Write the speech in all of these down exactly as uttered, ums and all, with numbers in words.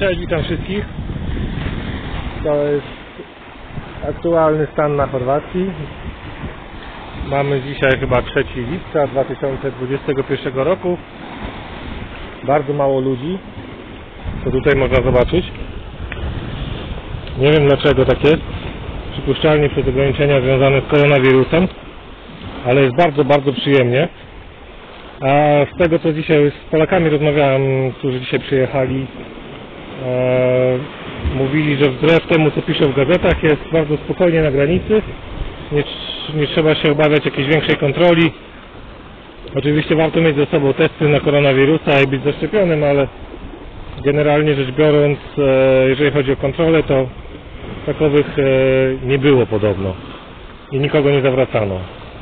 Cześć, witam wszystkich. To jest aktualny stan na Chorwacji. Mamy dzisiaj chyba trzeciego lipca dwa tysiące dwudziestego pierwszego roku. Bardzo mało ludzi, to tutaj można zobaczyć. Nie wiem dlaczego tak jest. Przypuszczalnie przez ograniczenia związane z koronawirusem, ale jest bardzo, bardzo przyjemnie. A z tego, co dzisiaj z Polakami rozmawiałem, którzy dzisiaj przyjechali, e, mówili, że wbrew temu, co piszą w gazetach, jest bardzo spokojnie na granicy. Nie, nie trzeba się obawiać jakiejś większej kontroli. Oczywiście warto mieć ze sobą testy na koronawirusa i być zaszczepionym, ale generalnie rzecz biorąc, e, jeżeli chodzi o kontrolę, to takowych e, nie było podobno i nikogo nie zawracano.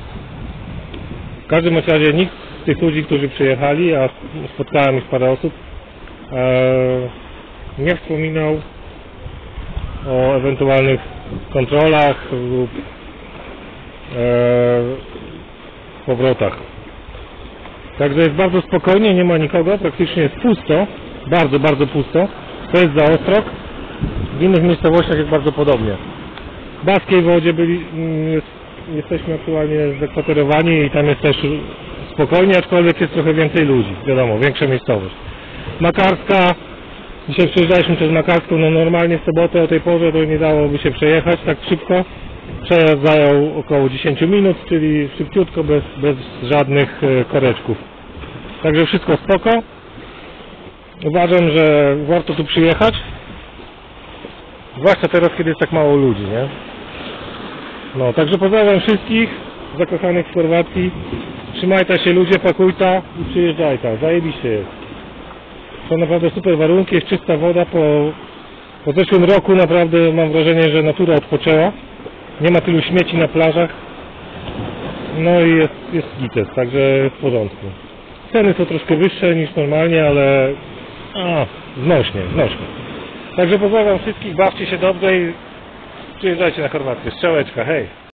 W każdym razie nikt z tych ludzi, którzy przyjechali, a spotkałem już parę osób, e, nie wspominał o ewentualnych kontrolach lub e, powrotach. Także jest bardzo spokojnie, nie ma nikogo, praktycznie jest pusto, bardzo, bardzo pusto. To jest Zaostrog, w innych miejscowościach jest bardzo podobnie. W Baskiej Wodzie byli, jest, jesteśmy aktualnie zakwaterowani i tam jest też spokojnie, aczkolwiek jest trochę więcej ludzi, wiadomo, większa miejscowość. Makarska, dzisiaj przejeżdżaliśmy przez Makarską, no normalnie w sobotę o tej porze to nie dałoby się przejechać tak szybko. Przejazd zajął około dziesięć minut, czyli szybciutko, bez, bez żadnych koreczków. Także wszystko spoko. Uważam, że warto tu przyjechać. Zwłaszcza teraz, kiedy jest tak mało ludzi, nie? No, także pozdrawiam wszystkich zakochanych w Chorwacji. Trzymajcie się ludzie, pakujta i przyjeżdżajcie. Zajebiście jest. Są naprawdę super warunki, jest czysta woda. Po, po zeszłym roku naprawdę mam wrażenie, że natura odpoczęła. Nie ma tylu śmieci na plażach. No i jest, jest gites, także w porządku. Ceny są troszkę wyższe niż normalnie, ale a, znośnie, znośnie. Także pozdrawiam wszystkich, bawcie się dobrze i przyjeżdżajcie na Chorwację. Strzałeczka, hej!